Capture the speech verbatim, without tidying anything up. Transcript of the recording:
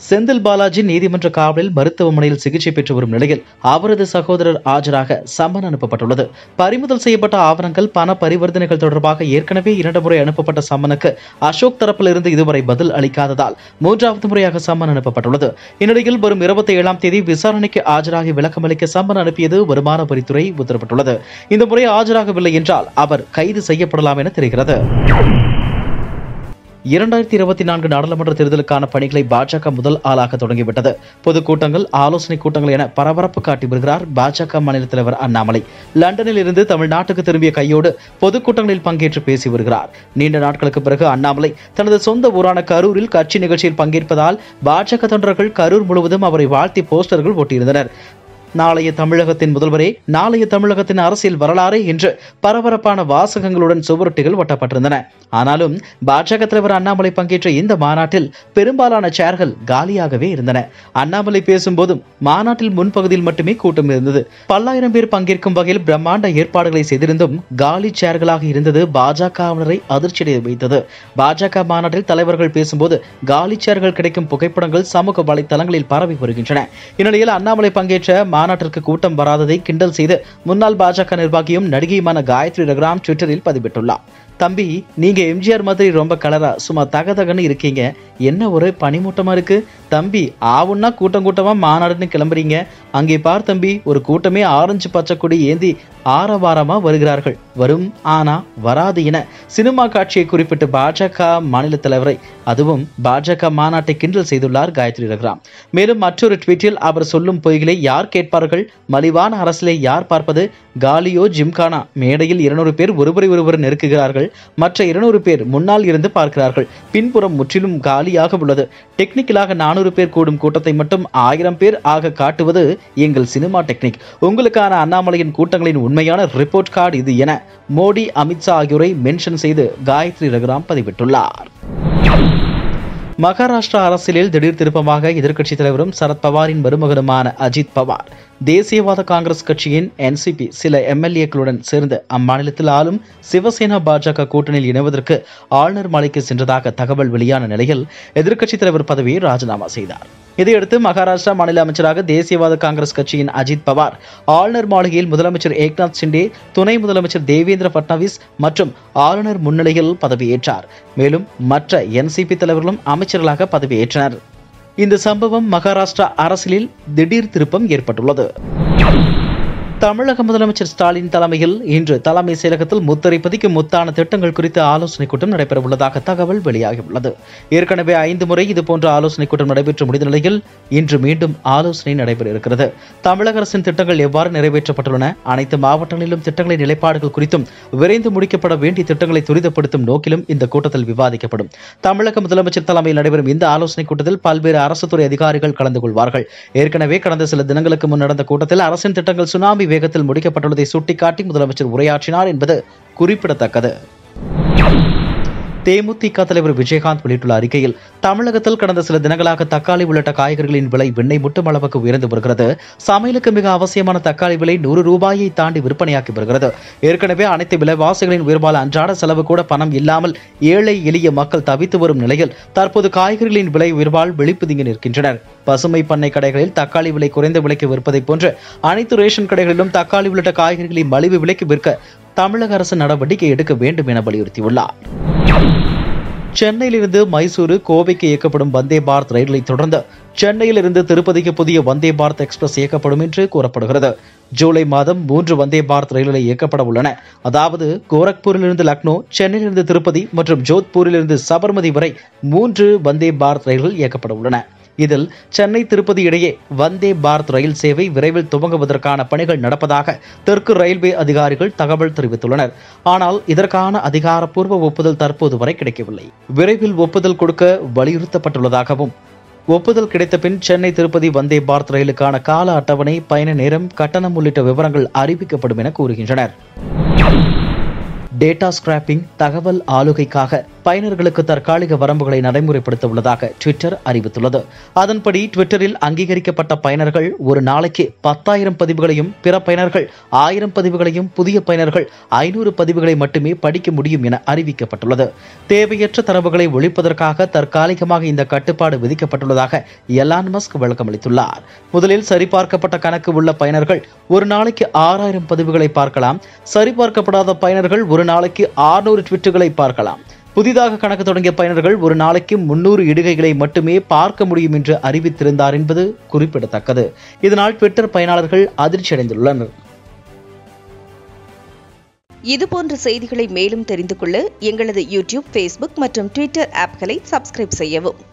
செந்தில் பாலாஜி நீதிமன்ற காவலில் மருத்துவமனையில் சிகிச்சை பெற்று வரும் நிலையில் அவரது சகோதரர் ஆஜராக சம்மன் அனுப்பப்பட்டுள்ளது. பறிமுதல் செய்யப்பட்ட ஆவணங்கள், பண பரிவர்த்தனைகள் தொடர்பாக ஏற்கனவே இரண்டு முறை அனுப்பப்பட்ட சம்மனுக்கு அசோக் தரப்பிலிருந்து இதுவரை பதில் அளிக்காததால் மூன்றாவது முறையாக சம்மன் அனுப்பப்பட்டுள்ளது. இந்நிலையில் வரும் இருபத்தி ஏழாம் தேதி விசாரணைக்கு ஆஜராகி விளக்கமளிக்க சம்மன் அனுப்பியது வருமான வரித்துறை உத்தரவிட்டுள்ளது. இந்த முறை ஆஜராகவில்லை என்றால் அவர் கைது செய்யப்படலாம் என தெரிகிறது. இரண்டாயிரத்தி இருபத்தி நான்கு நாடாளுமன்ற தேர்தலுக்கான பணிகளை பாஜக முதல் ஆளாக தொடங்கிவிட்டது. பொதுக்கூட்டங்கள், ஆலோசனை கூட்டங்கள் என பரபரப்பு காட்டி வருகிறார் பாஜக மாநில தலைவர் அண்ணாமலை. லண்டனில் இருந்து தமிழ்நாட்டுக்கு திரும்பிய கையோடு பொதுக்கூட்டங்களில் பங்கேற்று பேசி வருகிறார். நீண்ட நாட்களுக்கு பிறகு அண்ணாமலை தனது சொந்த ஊரான கரூரில் கட்சி நிகழ்ச்சியில் பங்கேற்பதால் பாஜக தொண்டர்கள் கரூர் முழுவதும் அவரை வாழ்த்தி போஸ்டர்கள் ஒட்டியிருந்தனர். நாளைய தமிழகத்தின் முதல்வரே, நாளைய தமிழகத்தின் அரசியல் வரலாறு என்று பரபரப்பான வாசகங்களுடன் சுவரொட்டிகள் ஒட்டப்பட்டிருந்தன. ஆனாலும் பாஜக தலைவர் அண்ணாமலை பங்கேற்ற இந்த மாநாட்டில் பெரும்பாலான சேர்கள் காலியாகவே இருந்தன. அண்ணாமலை பேசும்போதும் மாநாட்டில் முன்பகுதியில் மட்டுமே கூட்டம் இருந்தது. பல்லாயிரம் பேர் பங்கேற்கும் வகையில் பிரம்மாண்ட ஏற்பாடுகளை செய்திருந்தும் காலி சேர்களாக இருந்தது பாஜகவினரை அதிர்ச்சியடைய வைத்தது. பாஜக மாநாட்டில் தலைவர்கள் பேசும்போது காலி சேர்கள் கிடைக்கும் புகைப்படங்கள் சமூக வலைதளங்களில் பரவி வருகின்றன. இந்நிலையில் அண்ணாமலை பங்கேற்ற மாநாட்டிற்கு கூட்டம் வராததை கிண்டல் செய்து முன்னாள் பாஜக நிர்வாகியும் நடிகையுமான காயத்ரி ரகுராம் ட்விட்டரில் பதிவிட்டுள்ளார். தம்பி, நீங்க எம்ஜிஆர் மாதிரி ரொம்ப கலரா சும்மா தகதகன்னு இருக்கீங்க, என்ன ஒரு பனிமூட்டமா இருக்கு தம்பி. ஆவுன்னா கூட்டம் கூட்டமா மாநாடுன்னு கிளம்புறீங்க, அங்கே பார் தம்பி, ஒரு கூட்டமே ஆரஞ்சு பச்சை கொடி ஏந்தி ஆரவாரமா வருகிறார்கள். வரும் ஆனா வராது என சினிமா காட்சியை குறிப்பிட்டு பாஜக மாநில தலைவரை, அதுவும் பாஜக மாநாட்டை கிண்டல் செய்துள்ளார் காயத்ரி ரகுராம். மேலும் மற்றொரு ட்வீட்டில் அவர் சொல்லும் பொய்களை யார் கேட்பார்கள், மலிவான அரசியலை யார் பார்ப்பது, காலியோ ஜிம்கானா, மேடையில் இருநூறு பேர் ஒருவரை ஒருவர் நெருக்குகிறார்கள், மற்ற இருநூறு பேர் முன்னால் இருந்து பார்க்கிறார்கள், பின்புறம் முற்றிலும் காலியாக உள்ளது. டெக்னிக்கலாக நானூறு பேர் கூடும் கூட்டத்தை மட்டும் ஆயிரம் பேர் ஆக காட்டுவது எங்கள் சினிமா டெக்னிக். உங்களுக்கான அண்ணாமலையின் கூட்டங்களின் உண்மையான ரிப்போர்ட் கார்டு இது என மோடி, அமித்ஷா ஆகியோரை மென்ஷன் செய்து காயத்ரி ரகுராம் பதிவிட்டுள்ளார். மகாராஷ்டிரா அரசியலில் திடீர் திருப்பமாக எதிர்க்கட்சித் தலைவரும் சரத்பவாரின் மருமகனுமான அஜித் பவார் தேசியவாத காங்கிரஸ் கட்சியின் என்சிபி சில எம்எல்ஏக்களுடன் சேர்ந்து அம்மாநிலத்தில் ஆளும் சிவசேனா பாஜக கூட்டணியில் இணைவதற்கு ஆளுநர் மாளிகைக்கு சென்றதாக தகவல் வெளியான நிலையில் எதிர்க்கட்சித் தலைவர் பதவியை ராஜினாமா செய்தார். இதையடுத்து மகாராஷ்டிரா மாநில அமைச்சராக தேசியவாத காங்கிரஸ் கட்சியின் அஜித் பவார் ஆளுநர் மாளிகையில் முதலமைச்சர் ஏக்நாத் ஷிண்டே, துணை முதலமைச்சர் தேவேந்திர பட்னாவிஸ் மற்றும் ஆளுநர் முன்னிலையில் பதவியேற்றார். மேலும் மற்ற என்சிபி தலைவர்களும் அமைச்சர்களாக பதவியேற்றனர். இந்த சம்பவம் மகாராஷ்டிரா அரசியலில் திடீர் திருப்பம் ஏற்பட்டுள்ளது. தமிழக முதலமைச்சர் ஸ்டாலின் தலைமையில் இன்று தலைமை செயலகத்தில் முத்திரை பதிக்கும் முத்தான திட்டங்கள் குறித்த ஆலோசனைக் கூட்டம் நடைபெற உள்ளதாக தகவல் வெளியாகியுள்ளது. ஏற்கனவே ஐந்து முறை இதுபோன்ற ஆலோசனைக் கூட்டம் நடைபெற்று முடிந்த நிலையில் இன்று மீண்டும் ஆலோசனை நடைபெற இருக்கிறது. தமிழக அரசின் திட்டங்கள் எவ்வாறு நிறைவேற்றப்பட்டுள்ளன, அனைத்து மாவட்டங்களிலும் திட்டங்களின் நிலைப்பாடுகள் குறித்தும் விரைந்து முடிக்கப்பட வேண்டிய திட்டங்களை துரிதப்படுத்தும் நோக்கிலும் இந்த கூட்டத்தில் விவாதிக்கப்படும். தமிழக முதலமைச்சர் தலைமையில் நடைபெறும் இந்த ஆலோசனைக் கூட்டத்தில் பல்வேறு அரசு துறை அதிகாரிகள் கலந்து கொள்வார்கள். ஏற்கனவே கடந்த சில தினங்களுக்கு முன் நடந்த கூட்டத்தில் அரசின் திட்டங்கள் சுனாமி வேகத்தில் முடிக்கப்பட்டுள்ளதை சுட்டிக்காட்டி முதலமைச்சர் உரையாற்றினார் என்பது குறிப்பிடத்தக்கது. தேமுதிக தலைவர் விஜயகாந்த் வெளியிட்டுள்ள அறிக்கையில், தமிழகத்தில் கடந்த சில தினங்களாக தக்காளி உள்ளிட்ட காய்கறிகளின் விலை விண்ணை முட்டும் அளவுக்கு உயர்ந்து வருகிறது. சமையலுக்கு மிக அவசியமான தக்காளி விலை நூறு ரூபாயை தாண்டி விற்பனையாக்கி வருகிறது. ஏற்கனவே அனைத்து விலைவாசிகளின் உயர்வால் அன்றாட செலவு கூட பணம் இல்லாமல் ஏழை எளிய மக்கள் தவித்து வரும் நிலையில் தற்போது காய்கறிகளின் விலை உயர்வால் வெளிப்புதுங்கி நிற்கின்றனர். பசுமை பண்ணை கடைகளில் தக்காளி விலை குறைந்த விலைக்கு விற்பதை போன்று அனைத்து ரேஷன் கடைகளிலும் தக்காளி உள்ளிட்ட காய்கறிகளை மலிவு விலைக்கு விற்க தமிழக அரசு நடவடிக்கை எடுக்க வேண்டும் என வலியுறுத்தியுள்ளார். சென்னையிலிருந்து மைசூரு, கோவைக்கு இயக்கப்படும் வந்தே பாரத் ரயிலை தொடர்ந்து சென்னையிலிருந்து திருப்பதிக்கு புதிய வந்தே பாரத் எக்ஸ்பிரஸ் இயக்கப்படும் என்று கூறப்படுகிறது. ஜூலை மாதம் மூன்று வந்தே பாரத் ரயில்களை இயக்கப்பட உள்ளன. அதாவது கோரக்பூரிலிருந்து லக்னோ, சென்னையிலிருந்து திருப்பதி மற்றும் ஜோத்பூரிலிருந்து சபர்மதி வரை மூன்று வந்தே பாரத் ரயில்கள் இயக்கப்பட உள்ளன. இதில் சென்னை திருப்பதி இடையே வந்தே பாரத் ரயில் சேவை விரைவில் துவங்குவதற்கான பணிகள் நடப்பதாக தெற்கு ரயில்வே அதிகாரிகள் தகவல் தெரிவித்துள்ளனர். ஆனால் இதற்கான அதிகாரப்பூர்வ ஒப்புதல் தற்போது வரை கிடைக்கவில்லை. விரைவில் ஒப்புதல் கொடுக்க வலியுறுத்தப்பட்டுள்ளதாகவும், ஒப்புதல் கிடைத்த பின் சென்னை திருப்பதி வந்தே பாரத் ரயிலுக்கான கால அட்டவணை, பயண நேரம், கட்டணம் உள்ளிட்ட விவரங்கள் அறிவிக்கப்படும் என கூறுகின்றனர். டேட்டா ஸ்கிராப்பிங், தகவல் ஆளுகைக்காக பயனர்களுக்கு தற்காலிக வரம்புகளை நடைமுறைப்படுத்த உள்ளதாக ட்விட்டர் அறிவித்துள்ளது. அதன்படி ட்விட்டரில் அங்கீகரிக்கப்பட்ட பயனர்கள் ஒரு நாளைக்கு பத்தாயிரம் பதிவுகளையும், பிற பயனர்கள் ஆயிரம் பதிவுகளையும், புதிய பயனர்கள் ஐநூறு பதிவுகளை மட்டுமே படிக்க முடியும் என அறிவிக்கப்பட்டுள்ளது. தேவையற்ற தரவுகளை ஒழிப்பதற்காக தற்காலிகமாக இந்த கட்டுப்பாடு விதிக்கப்பட்டுள்ளதாக எலான் மஸ்க் விளக்கமளித்துள்ளார். முதலில் சரிபார்க்கப்பட்ட கணக்கு உள்ள பயனர்கள் ஒரு நாளைக்கு ஆறாயிரம் பதிவுகளை பார்க்கலாம். சரிபார்க்கப்படாத பயனர்கள் ஒரு நாளைக்கு ஆறுநூறு ட்வீட்டுகளை பார்க்கலாம். புதிதாக கணக்கு தொடங்கிய பயனர்கள் ஒரு நாளைக்கு முன்னூறு இடுகைகளை மட்டுமே பார்க்க முடியும் என்று அறிவித்திருந்தார் என்பது குறிப்பிடத்தக்கது. இதனால் ட்விட்டர் பயனாளர்கள் அதிர்ச்சியடைந்துள்ளனர். இதுபோன்ற செய்திகளை மேலும் தெரிந்து கொள்ள எங்களது யூடியூப், ஃபேஸ்புக் மற்றும் ட்விட்டர் ஆப்களை சப்ஸ்கிரைப் செய்யவும்.